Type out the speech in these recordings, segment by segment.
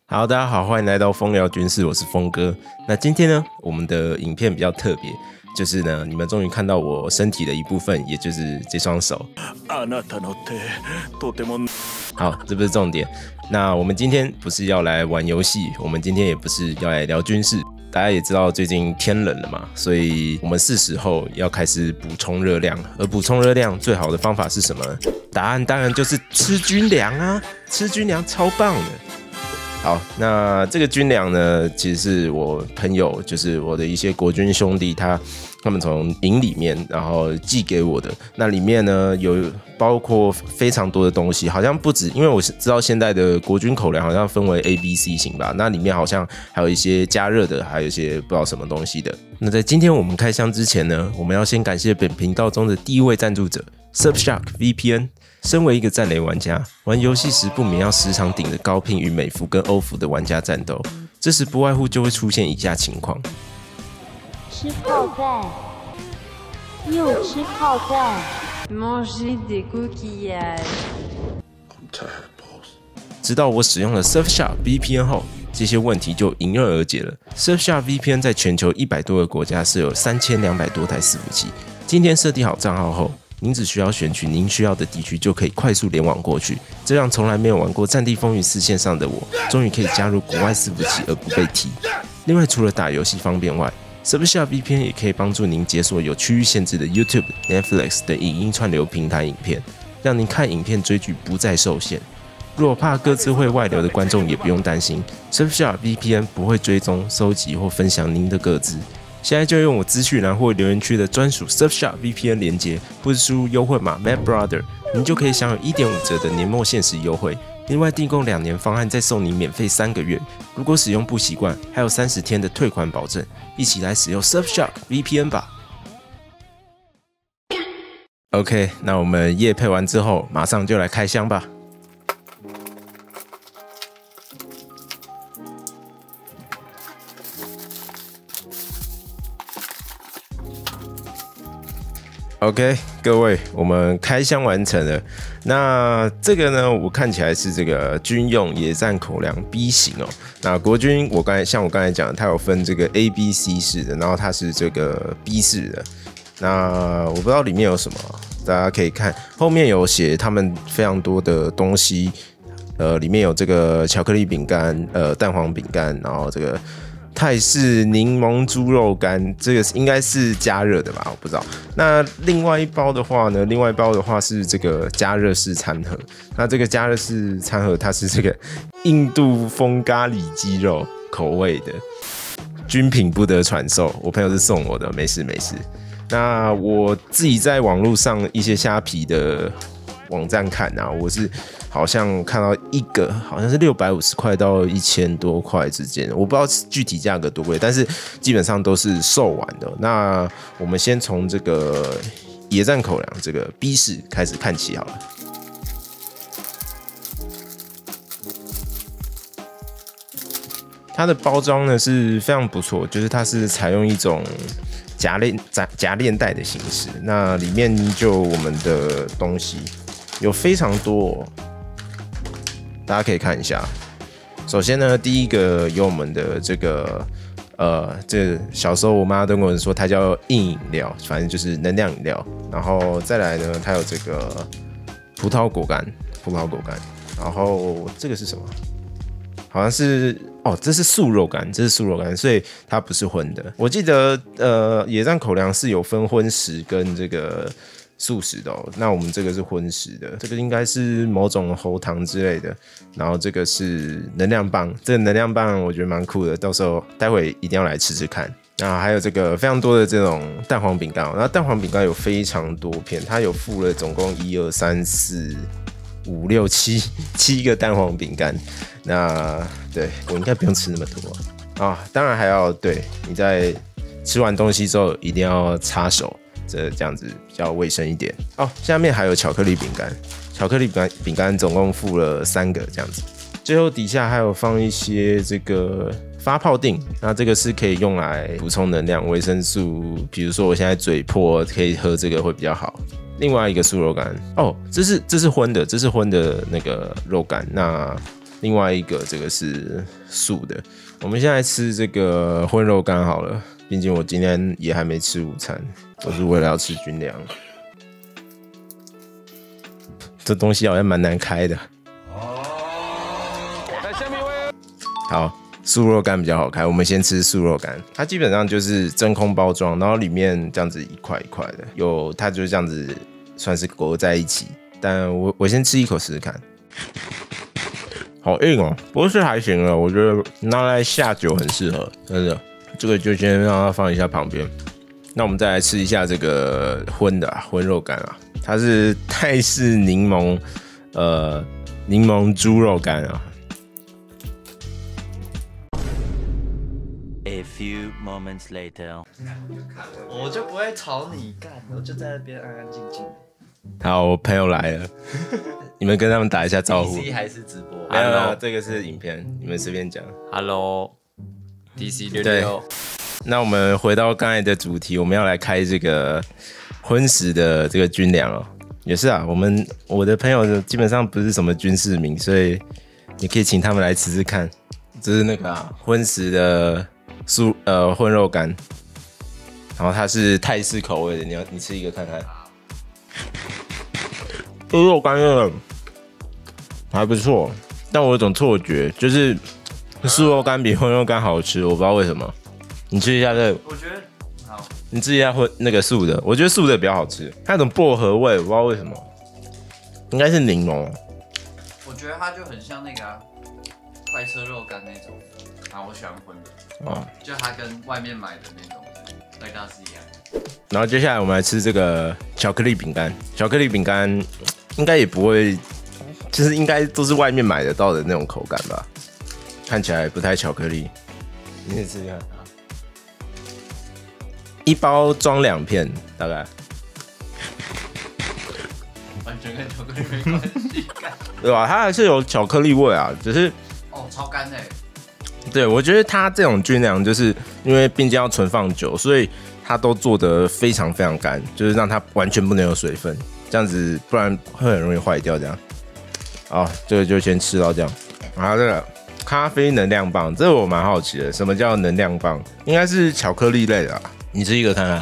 好，大家好，欢迎来到风聊军事，我是峰哥。那今天呢，我们的影片比较特别，就是呢，你们终于看到我身体的一部分，也就是这双手。好，这不是重点。那我们今天不是要来玩游戏，我们今天也不是要来聊军事。大家也知道最近天冷了嘛，所以我们是时候要开始补充热量。而补充热量最好的方法是什么呢？答案当然就是吃军粮啊！吃军粮超棒的。好，那这个军粮呢，其实是我朋友，就是我的一些国军兄弟，他们从营里面然后寄给我的。那里面呢有包括非常多的东西，好像不止，因为我知道现在的国军口粮好像分为 A、B、C 型吧。那里面好像还有一些加热的，还有一些不知道什么东西的。那在今天我们开箱之前呢，我们要先感谢本频道中的第一位赞助者 Surfshark VPN。身为一个战雷玩家，玩游戏时不免要时常顶着高聘与美服跟欧服的玩家战斗，这时不外乎就会出现以下情况： 吃炮弹，又吃炮弹 Manger des coquillages。 直到我使用了 Surfshark VPN 后，这些问题就迎刃而解了。Surfshark VPN 在全球100多个国家设有3200多台伺服器，今天设定好账号后，您只需要选取您需要的地区，就可以快速联网过去。这让从来没有玩过《战地风云4》线上的我，终于可以加入国外伺服器而不被踢。另外，除了打游戏方便外，Surfshark VPN 也可以帮助您解锁有区域限制的 YouTube、Netflix 等影音串流平台影片，让您看影片追剧不再受限。若怕各自会外流的观众也不用担心 ，Surfshark VPN 不会追踪、收集或分享您的个资。现在就用我资讯栏或留言区的专属 Surfshark VPN 连结，或是输入优惠码 MadBrother， 您就可以享有 1.5 折的年末限时优惠。另外订购2年方案再送您免费3个月，如果使用不习惯，还有30天的退款保证。一起来使用 Surfshark VPN 吧。OK， 那我们业配完之后，马上就来开箱吧。OK， 各位，我们开箱完成了。那这个呢，我看起来是这个军用野战口粮 B 型哦。那国军，像我刚才讲的，它有分这个 A、B、C 式的，然后它是这个 B 式的。那我不知道里面有什么，大家可以看后面有写他们非常多的东西。里面有这个巧克力饼干、蛋黄饼干，然后这个泰式柠檬猪肉干，这个应该是加热的吧？我不知道。那另外一包的话是这个加热式餐盒。那这个加热式餐盒，它是这个印度风咖喱鸡肉口味的，军品不得传授。我朋友是送我的，没事没事。那我自己在网络上一些虾皮的网站看啊，我是好像看到一个好像是650块到1000多块之间，我不知道具体价格多贵，但是基本上都是售完的。那我们先从这个野战口粮这个 B 式开始看起好了。它的包装呢是非常不错，就是它是采用一种夹链袋的形式，那里面就我们的东西有非常多哦，大家可以看一下。首先呢，第一个有我们的这个这小时候我妈都跟我说它叫硬饮料，反正就是能量饮料。然后再来呢，它有这个葡萄果干，然后这个是什么？好像是这是素肉干，所以它不是荤的。我记得野战口粮是有分荤食跟这个素食的哦。那我们这个是荤食的，这个应该是某种喉糖之类的。然后这个是能量棒，这个能量棒我觉得蛮酷的，到时候待会一定要来吃吃看。然后还有这个非常多的这种蛋黄饼干哦，那蛋黄饼干有非常多片，它有附了总共1、2、3、4、5、6、7个蛋黄饼干。那对我应该不用吃那么多啊，当然还要对你在吃完东西之后一定要擦手，这样子比较卫生一点哦。下面还有巧克力饼干，总共附了3个这样子。最后底下还有放一些这个发泡锭，那这个是可以用来补充能量、维生素，比如说我现在嘴破，可以喝这个会比较好。另外一个素肉干哦，这是荤的，那个肉干。那另外一个这个是素的。我们现在吃这个荤肉干好了，毕竟我今天也还没吃午餐，都是为了要吃军粮。这东西好像蛮难开的。好，素肉干比较好开，我们先吃素肉干。它基本上就是真空包装，然后里面这样子一块一块的，它就是这样子算是裹在一起。但我先吃一口试试看。好硬哦，不过是还行了，我觉得拿来下酒很适合，真的。这个就先让它放一下旁边。那我们再来吃一下这个荤的荤肉干啊，它是泰式柠檬猪肉干啊。 A few moments later， 我就不会吵你干，我就在那边安安静静。 好，我朋友来了，你们跟他们打一下招呼。 DC 还是直播？ 没有，这个是影片，你们随便讲。 Hello，DC 66。 那我们回到刚才的主题，我们要来开这个荤食的这个军粮哦。也是啊，我的朋友基本上不是什么军事迷，所以你可以请他们来吃吃看。这是那个荤食的荤肉干，然后它是泰式口味的，你吃一个看看。猪肉干的还不错，但我有种错觉，就是素肉干比荤肉干好吃，我不知道为什么。你吃一下这个， 我觉得好。 你吃一下那个素的，我觉得素的比较好吃，它有种薄荷味，我不知道为什么，应该是柠檬。 我觉得它就很像那个快车肉干那种啊，我喜欢荤的哦，就它跟外面买的那种味道是一样的。 然后接下来我们来吃这个巧克力饼干，巧克力饼干应该也不会，就是应该都是外面买得到的那种口感吧，看起来不太巧克力。你可以试试看。一包装2片，大概。 完全跟巧克力没关系， 对吧？它还是有巧克力味啊，只是超干的。 对，我觉得它这种军粮就是因为毕竟要存放久，所以它都做得非常非常干，就是让它完全不能有水分，这样子不然会很容易坏掉。这样，好，这个就先吃到这样。然后这个咖啡能量棒，这个我蛮好奇的，什么叫能量棒？应该是巧克力类的啊，你吃一个看看。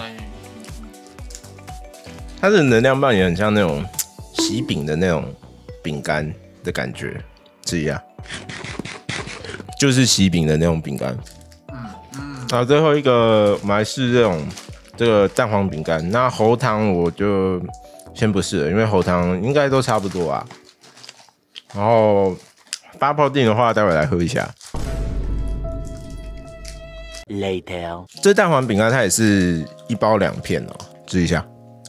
它的能量棒也很像那种喜饼的那种饼干的感觉，吃一下。就是喜饼的那种饼干，然后最后一个我们来试这个蛋黄饼干。那喉糖我就先不试了，因为喉糖应该都差不多啊。然后发泡锭的话，待会来喝一下。 later， 这蛋黄饼干它也是一包2片哦，试一下。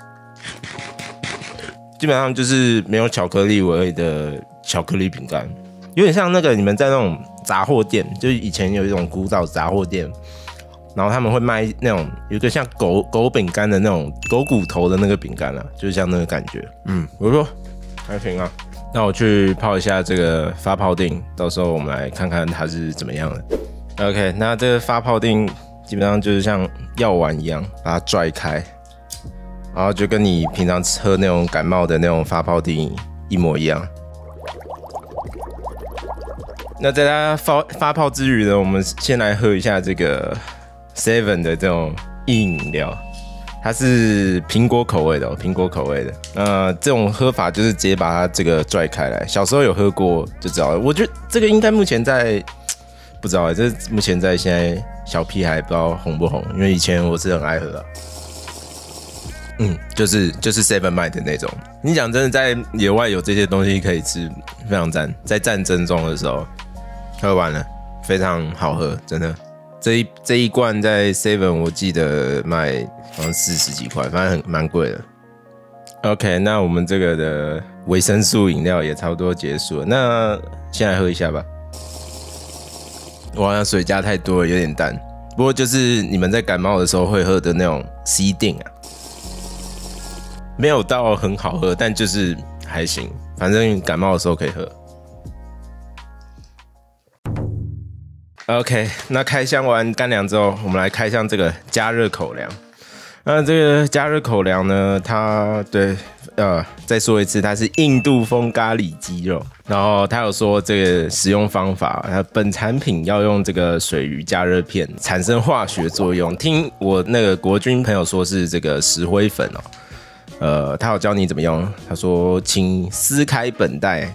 基本上就是没有巧克力味的巧克力饼干。有点像那个你们在那种杂货店，就是以前有一种古早杂货店，然后他们会卖那种有一个像狗饼干的那种狗骨头的那个饼干啊，就是像那个感觉。不错，还行啊。那我去泡一下这个发泡锭，到时候我们来看看它是怎么样的。OK， 那这个发泡锭基本上就是像药丸一样，把它拽开，然后就跟你平常喝那种感冒的那种发泡锭一模一样。那在它发泡之余呢，我们先来喝一下这个 Seven 的这种硬饮料，它是苹果口味的苹果口味的。这种喝法就是直接把它这个拽开来。小时候有喝过就知道了。我觉得这个应该目前在不知道这目前在现在小屁孩不知道红不红，因为以前我是很爱喝啊。就是 Seven 卖的那种。你讲真的，在野外有这些东西可以吃，非常赞。在战争中的时候。喝完了，非常好喝，真的。这一罐在 Seven 我记得卖好像40几块，反正蛮贵的。OK， 那我们这个的维生素饮料也差不多结束了，那先来喝一下吧。我好像水加太多了，有点淡。不过就是你们在感冒的时候会喝的那种 C 定啊，没有到很好喝，但就是还行，反正感冒的时候可以喝。OK， 那开箱完干粮之后，我们来开箱这个加热口粮。那这个加热口粮呢，它对再说一次，它是印度风咖喱鸡肉。然后他有说这个使用方法，本产品要用这个水鱼加热片产生化学作用。听我那个国军朋友说是这个石灰粉哦。他有教你怎么用。他说，请撕开本袋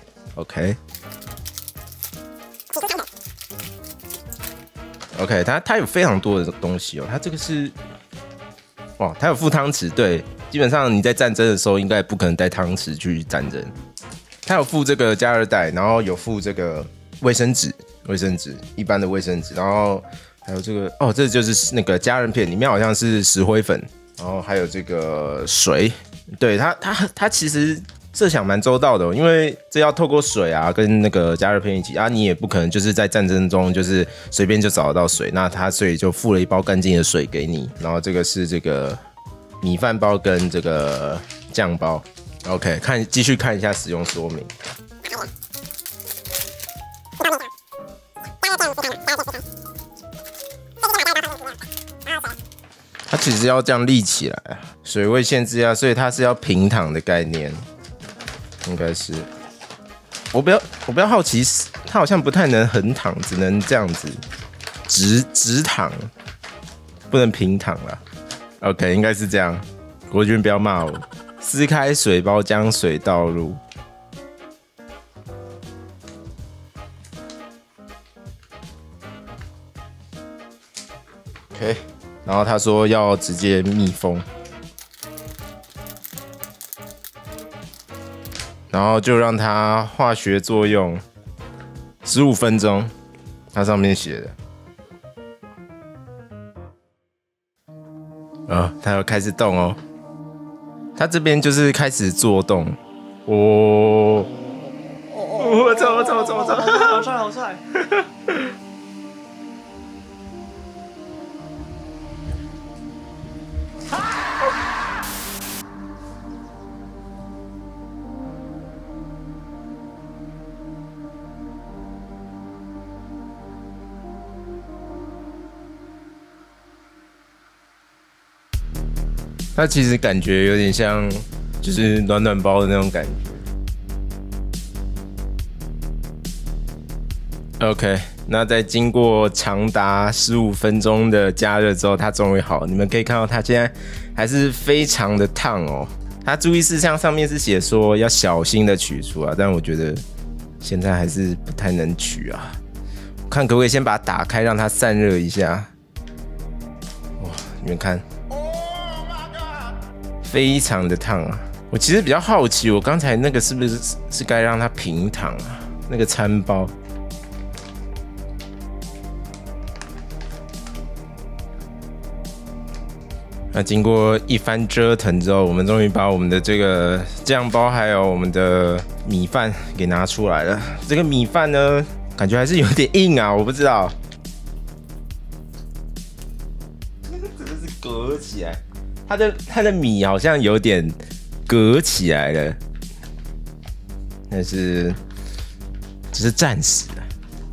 ，OK。OK， 它有非常多的东西哦。它这个是，哇，它有附汤匙，对，基本上你在战争的时候应该不可能带汤匙去战争。它有附这个加热袋，然后有附这个卫生纸，一般的卫生纸，然后还有这个哦，这就是那个加热片，里面好像是石灰粉，然后还有这个水，对它其实设想蛮周到的哦，因为这要透过水啊跟那个加热片一起啊，你也不可能就是在战争中就是随便就找得到水，那它所以就附了一包干净的水给你，然后这个是这个米饭包跟这个酱包。OK， 继续看一下使用说明。它其实要这样立起来，水位限制啊，所以它是要平躺的概念，应该是。我比较好奇，它好像不太能横躺，只能这样子直躺，不能平躺啦。OK， 应该是这样。国军不要骂我。撕开水包，将水倒入。OK， 然后他说要直接密封，然后就让它化学作用15分钟，它上面写的。它要开始动哦。它这边就是开始做动，我操！ 好帅！ 它其实感觉有点像，就是暖暖包的那种感觉。OK， 那在经过长达15分钟的加热之后，它终于好。你们可以看到它现在还是非常的烫哦。它注意事项上面是写说要小心的取出啊，但我觉得现在还是不太能取啊。看可不可以先把它打开，让它散热一下。哇，你们看。非常的烫啊！我其实比较好奇，我刚才那个是不是该让它平躺啊？那个餐包。那经过一番折腾之后，我们终于把我们的这个酱包还有我们的米饭给拿出来了。这个米饭呢，感觉还是有点硬啊，我不知道。真的是隔起来。它的米好像有点隔起来了，但是只是暂时的，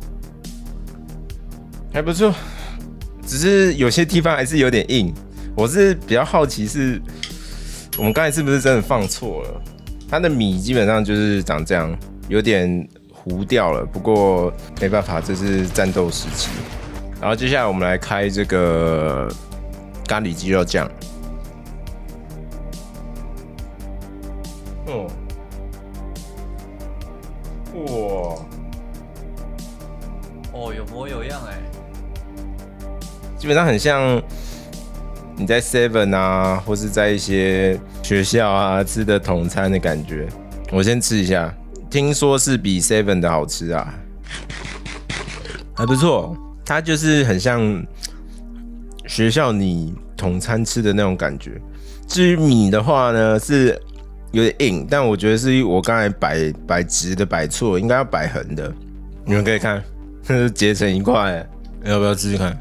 还不错。只是有些地方还是有点硬。我是比较好奇是，我们刚才是不是真的放错了？它的米基本上就是长这样，有点糊掉了。不过没办法，这是战斗时期。然后接下来我们来开这个咖喱鸡肉酱。哇！ 哦，有模有样哎， 基本上很像你在 Seven 啊，或是在一些学校啊吃的统餐的感觉。我先吃一下，听说是比 Seven 的好吃啊，还不错。它就是很像学校你统餐吃的那种感觉。至于米的话呢，是有点硬，但我觉得是我刚才摆直的摆错，应该要摆横的。你们可以看，结成一块，要不要试试看？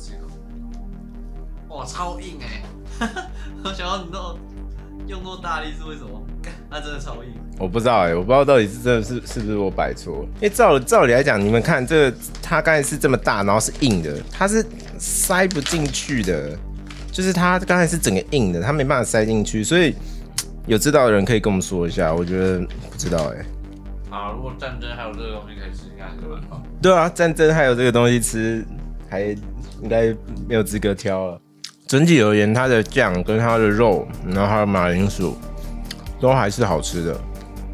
哇，超硬哎！我想要你用那么大力是为什么？它真的超硬。 我不知道我不知道到底是真的是不是我摆错。因为照理来讲，你们看这个，它刚才是这么大，然后是硬的，它是塞不进去的，就是它刚才是整个硬的，它没办法塞进去，所以。 有知道的人可以跟我们说一下，我觉得不知道好，如果战争还有这个东西可以试试看，是蛮好。 对啊，战争还有这个东西吃，还应该没有资格挑了。整体而言，它的酱跟它的肉，然后还有马铃薯，都还是好吃的。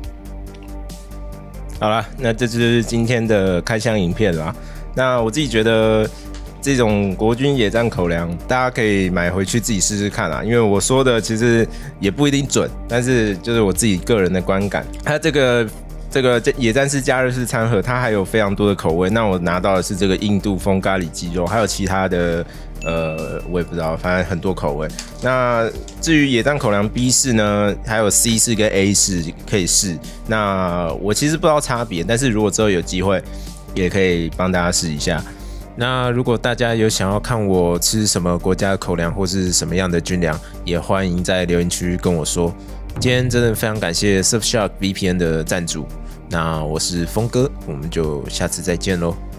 好啦，那这就是今天的开箱影片啦。那我自己觉得这种国军野战口粮，大家可以买回去自己试试看啦。因为我说的其实也不一定准，但是就是我自己个人的观感。它这个野战式加热式餐盒，它还有非常多的口味。那我拿到的是这个印度风咖喱鸡肉，还有其他的我也不知道，反正很多口味。那至于野战口粮 B 式呢，还有 C 式跟 A 式可以试。那我其实不知道差别，但是如果之后有机会，也可以帮大家试一下。那如果大家有想要看我吃什么国家的口粮或是什么样的军粮，也欢迎在留言区跟我说。今天真的非常感谢 Surfshark VPN 的赞助。那我是峰哥，我们就下次再见喽。